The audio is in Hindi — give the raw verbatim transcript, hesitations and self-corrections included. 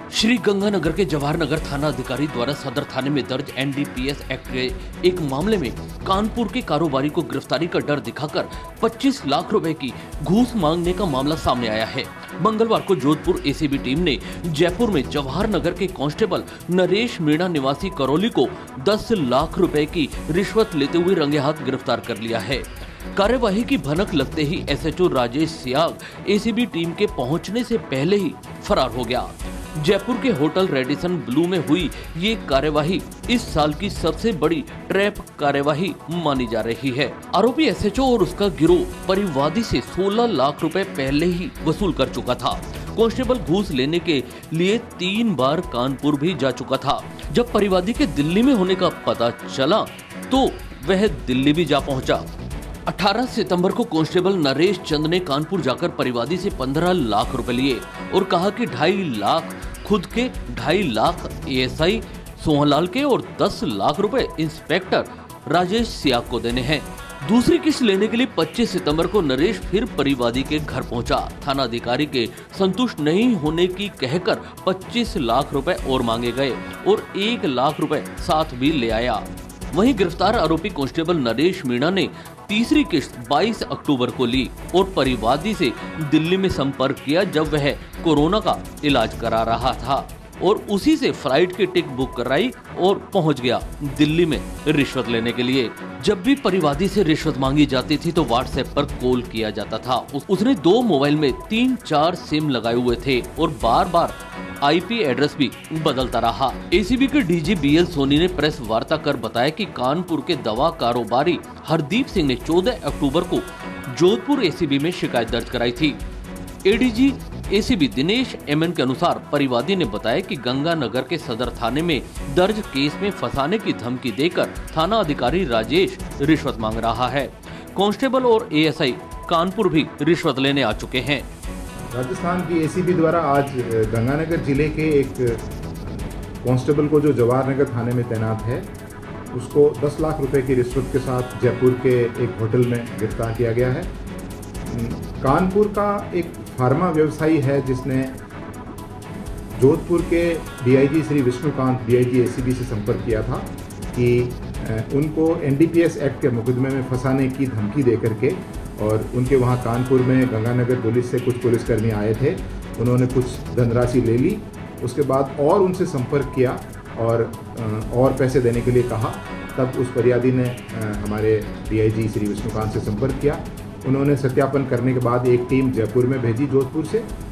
श्री गंगानगर के जवाहर नगर थाना अधिकारी द्वारा सदर थाने में दर्ज N D P S act के एक मामले में कानपुर के कारोबारी को गिरफ्तारी का डर दिखाकर पच्चीस लाख रुपए की घूस मांगने का मामला सामने आया है। मंगलवार को Jodhpur A C B team ने जयपुर में जवाहर नगर के कांस्टेबल नरेश मीणा निवासी करौली को दस लाख रुपए की रिश्वत लेते हुए रंगे हाथ गिरफ्तार कर लिया है। कार्यवाही की भनक लगते ही S H O Rajesh Siyag A C B team के पहुंचने से पहले ही फरार हो गया। जयपुर के होटल रेडिसन ब्लू में हुई ये कार्यवाही इस साल की सबसे बड़ी ट्रैप कार्यवाही मानी जा रही है। आरोपी एस एच ओ और उसका गिरोह परिवादी से सोलह लाख रुपए पहले ही वसूल कर चुका था। कांस्टेबल घूस लेने के लिए तीन बार कानपुर भी जा चुका था। जब परिवादी के दिल्ली में होने का पता चला तो वह दिल्ली भी जा पहुंचा। अठारह सितंबर को कांस्टेबल नरेश चंद ने कानपुर जाकर परिवादी से पंद्रह लाख रुपए लिए और कहा कि ढाई लाख खुद के, ढाई lakh A S I Sohanlal के और दस लाख रुपए इंस्पेक्टर राजेश सियाग को देने हैं। दूसरी किस्त लेने के लिए पच्चीस सितंबर को नरेश फिर परिवादी के घर पहुंचा। थाना अधिकारी के संतुष्ट नहीं होने की कहकर पच्चीस लाख रुपए और मांगे गए और एक लाख रुपए साथ भी ले आया। वहीं गिरफ्तार आरोपी कांस्टेबल नरेश मीणा ने तीसरी किस्त बाईस अक्टूबर को ली और परिवादी से दिल्ली में संपर्क किया जब वह कोरोना का इलाज करा रहा था और उसी से फ्लाइट की टिकट बुक कराई और पहुंच गया दिल्ली में रिश्वत लेने के लिए। जब भी परिवादी से रिश्वत मांगी जाती थी तो व्हाट्सएप पर कॉल किया जाता था। उसने दो मोबाइल में तीन चार सिम लगाए हुए थे और बार बार आई पी एड्रेस भी बदलता रहा। ए सी बी के D G B L Soni ने प्रेस वार्ता कर बताया कि कानपुर के दवा कारोबारी हरदीप सिंह ने चौदह अक्टूबर को जोधपुर ए सी बी में शिकायत दर्ज कराई थी। A D G A C B Dinesh M N के अनुसार परिवादी ने बताया कि गंगानगर के सदर थाने में दर्ज केस में फंसाने की धमकी देकर थाना अधिकारी राजेश रिश्वत मांग रहा है। कांस्टेबल और ए एस आई कानपुर भी रिश्वत लेने आ चुके हैं। राजस्थान की ए सी बी द्वारा आज गंगानगर जिले के एक कांस्टेबल को जो जवाहर नगर थाने में तैनात है उसको दस लाख रुपए की रिश्वत के साथ जयपुर के एक होटल में गिरफ्तार किया गया है। कानपुर का एक फार्मा व्यवसायी है जिसने जोधपुर के D I G Shri Vishnukant D I G A C B से संपर्क किया था कि उनको N D P S act के मुकदमे में फंसाने की धमकी दे करके, और उनके वहाँ कानपुर में गंगानगर पुलिस से कुछ पुलिसकर्मी आए थे। उन्होंने कुछ धनराशि ले ली, उसके बाद और उनसे संपर्क किया और और पैसे देने के लिए कहा। तब उस फरियादी ने हमारे D I G Shri Vishnukant से संपर्क किया। उन्होंने सत्यापन करने के बाद एक टीम जयपुर में भेजी जोधपुर से,